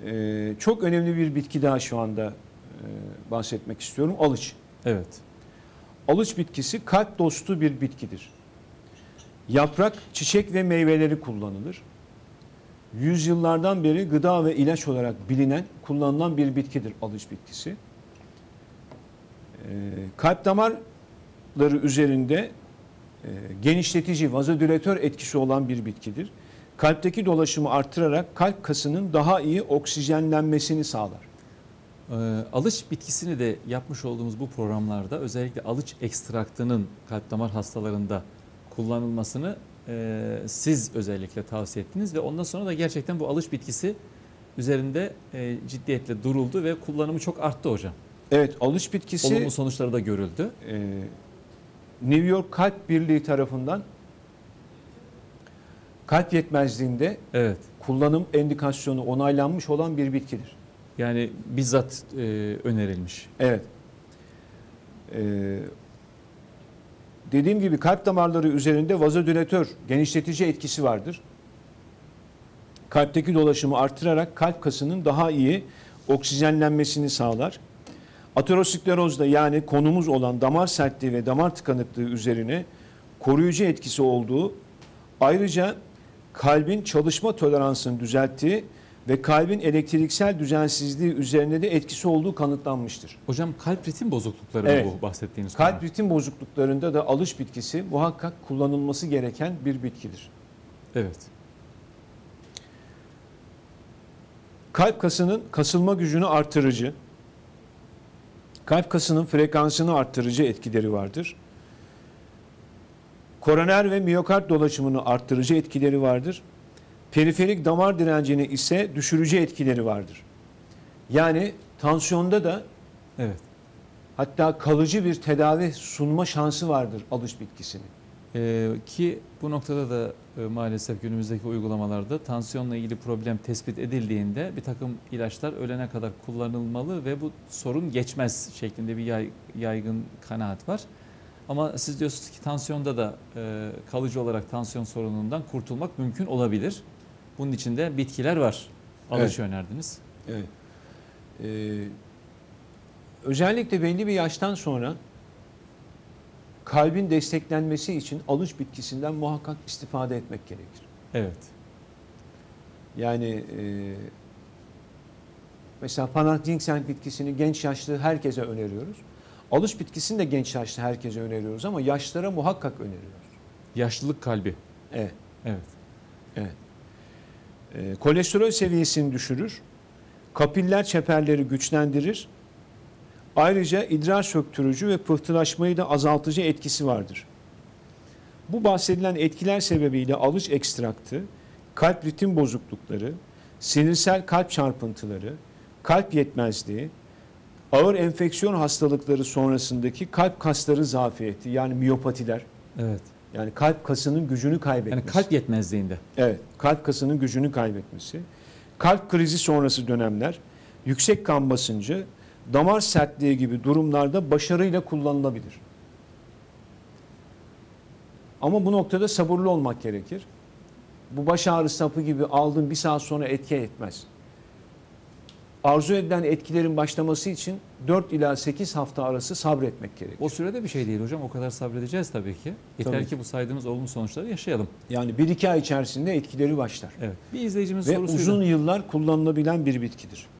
Çok önemli bir bitki daha şu anda bahsetmek istiyorum. Alıç. Evet. Alıç bitkisi kalp dostu bir bitkidir. Yaprak, çiçek ve meyveleri kullanılır. Yüzyıllardan beri gıda ve ilaç olarak bilinen, kullanılan bir bitkidir alıç bitkisi. Kalp damarları üzerinde genişletici, vazodilatör etkisi olan bir bitkidir. Kalpteki dolaşımı artırarak kalp kasının daha iyi oksijenlenmesini sağlar. Alıç bitkisini de yapmış olduğumuz bu programlarda özellikle alıç ekstraktının kalp damar hastalarında kullanılmasını siz özellikle tavsiye ettiniz ve ondan sonra da gerçekten bu alıç bitkisi üzerinde ciddiyetle duruldu ve kullanımı çok arttı hocam. Evet, alıç bitkisi olumlu sonuçları da görüldü. New York Kalp Birliği tarafından kalp yetmezliğinde Evet. kullanım endikasyonu onaylanmış olan bir bitkidir. Yani bizzat önerilmiş. Evet. Dediğim gibi kalp damarları üzerinde vazodilatör, genişletici etkisi vardır. Kalpteki dolaşımı artırarak kalp kasının daha iyi oksijenlenmesini sağlar. Aterosklerozda yani konumuz olan damar sertliği ve damar tıkanıklığı üzerine koruyucu etkisi olduğu, ayrıca kalbin çalışma toleransını düzelttiği ve kalbin elektriksel düzensizliği üzerine de etkisi olduğu kanıtlanmıştır. Hocam kalp ritim bozuklukları Evet. bu bahsettiğiniz Kalp konu. ritim bozukluklarında da alıç bitkisi muhakkak kullanılması gereken bir bitkidir. Evet. Kalp kasının kasılma gücünü artırıcı, kalp kasının frekansını arttırıcı etkileri vardır. Koroner ve miyokard dolaşımını arttırıcı etkileri vardır. Periferik damar direncini ise düşürücü etkileri vardır. Yani tansiyonda da Evet. hatta kalıcı bir tedavi sunma şansı vardır alıç bitkisinin. Ki bu noktada da maalesef günümüzdeki uygulamalarda tansiyonla ilgili problem tespit edildiğinde bir takım ilaçlar ölene kadar kullanılmalı ve bu sorun geçmez şeklinde bir yaygın kanaat var. Ama siz diyorsunuz ki tansiyonda da kalıcı olarak tansiyon sorunundan kurtulmak mümkün olabilir. Bunun için de bitkiler var. Alıç önerdiniz. Evet. Özellikle belli bir yaştan sonra kalbin desteklenmesi için alıç bitkisinden muhakkak istifade etmek gerekir. Evet. Yani mesela Panax ginseng bitkisini genç yaşlı herkese öneriyoruz. Alıç bitkisini de genç yaşlı herkese öneriyoruz ama yaşlara muhakkak öneriyoruz. Yaşlılık kalbi. Evet. Evet. Evet. Kolesterol seviyesini düşürür. Kapiller çeperleri güçlendirir. Ayrıca idrar söktürücü ve pıhtılaşmayı da azaltıcı etkisi vardır. Bu bahsedilen etkiler sebebiyle alıç ekstraktı, kalp ritim bozuklukları, sinirsel kalp çarpıntıları, kalp yetmezliği, ağır enfeksiyon hastalıkları sonrasındaki kalp kasları zafiyeti yani miyopatiler, Evet. yani kalp kasının gücünü kaybetmesi. Yani kalp yetmezliğinde. Evet, kalp kasının gücünü kaybetmesi, kalp krizi sonrası dönemler, yüksek kan basıncı, damar sertliği gibi durumlarda başarıyla kullanılabilir. Ama bu noktada sabırlı olmak gerekir. Bu baş ağrısı hapı gibi aldığın bir saat sonra etki etmez. Arzu edilen etkilerin başlaması için 4 ila 8 hafta arası sabretmek gerekir. O sürede bir şey değil hocam. O kadar sabredeceğiz tabii ki. Yeter Tabii. ki bu saydığımız olumlu sonuçları yaşayalım. Yani 1-2 ay içerisinde etkileri başlar. Evet. Bir izleyicimiz Ve sorusuydu. uzun yıllar kullanılabilen bir bitkidir.